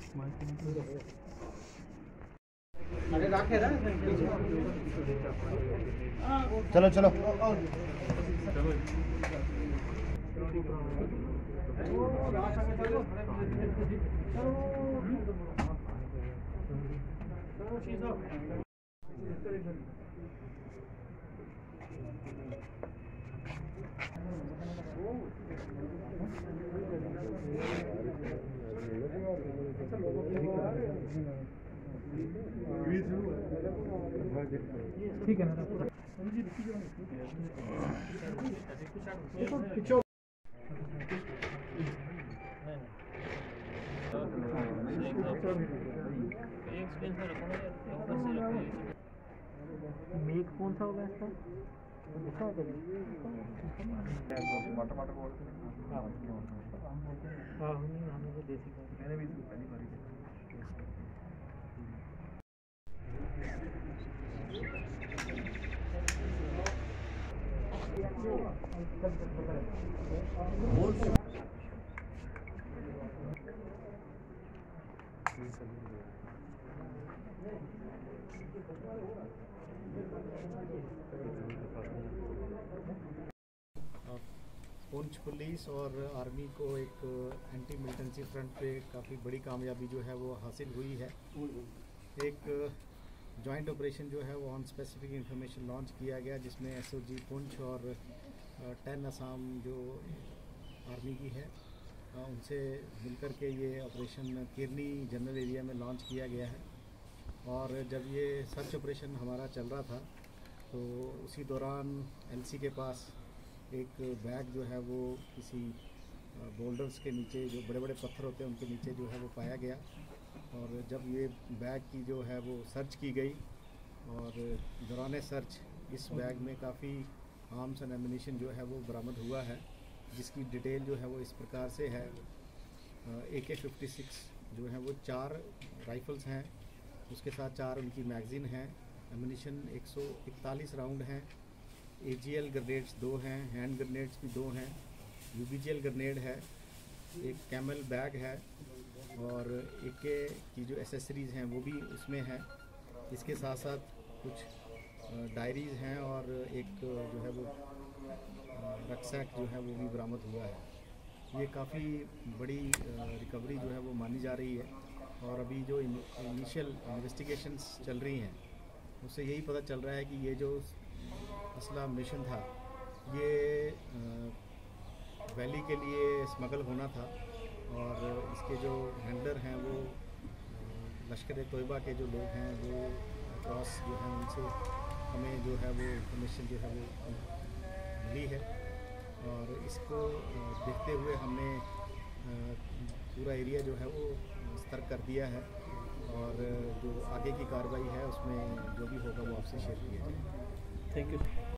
चलो चलो ठीक है ना मेक कौन सा होगा इसका हमें तो देसी मैंने भी पहली बार पुंछ पुलिस और आर्मी को एक एंटी मिलिटेंसी फ्रंट पे काफ़ी बड़ी कामयाबी जो है वो हासिल हुई है। एक जॉइंट ऑपरेशन जो है वो ऑन स्पेसिफिक इंफॉर्मेशन लॉन्च किया गया, जिसमें एसओजी पुंछ और 10 असम जो आर्मी की है उनसे मिलकर के ये ऑपरेशन किरनी जनरल एरिया में लॉन्च किया गया है। और जब ये सर्च ऑपरेशन हमारा चल रहा था तो उसी दौरान एलसी के पास एक बैग जो है वो किसी बोल्डर्स के नीचे, जो बड़े बड़े पत्थर होते हैं उनके नीचे जो है वो पाया गया। और जब ये बैग की जो है वो सर्च की गई और दौरान सर्च इस बैग में काफ़ी आर्म्स एंड एम्युनिशन जो है वो बरामद हुआ है, जिसकी डिटेल जो है वो इस प्रकार से है। AK-56 जो है वो 4 राइफ़ल्स हैं, उसके साथ 4 उनकी मैगज़ीन हैं, एम्युनिशन 141 राउंड हैं, AGL ग्रेनेड्स 2 हैं, हैंड ग्रेनेड्स भी 2 हैं, UBGL ग्रेनेड है, एक कैमल बैग है और AK की जो एसेसरीज़ हैं वो भी उसमें है। इसके साथ साथ कुछ डायरीज़ हैं और एक जो है वो रक्सैक जो है वो भी बरामद हुआ है। ये काफ़ी बड़ी रिकवरी जो है वो मानी जा रही है। और अभी जो इनिशियल इन्वेस्टिगेशंस चल रही हैं उससे यही पता चल रहा है कि ये जो असला मिशन था ये वैली के लिए स्मगल होना था और इसके जो हैंडलर हैं वो लश्कर तोयबा के जो लोग हैं वो क्रॉस जो हैं उनसे हमें जो है वो इंफॉर्मेशन जो है वो मिली है। और इसको देखते हुए हमने पूरा एरिया जो है वो सतर्क कर दिया है और जो आगे की कार्रवाई है उसमें जो भी होगा वो आपसे शेयर किया जाएगा। Thank you.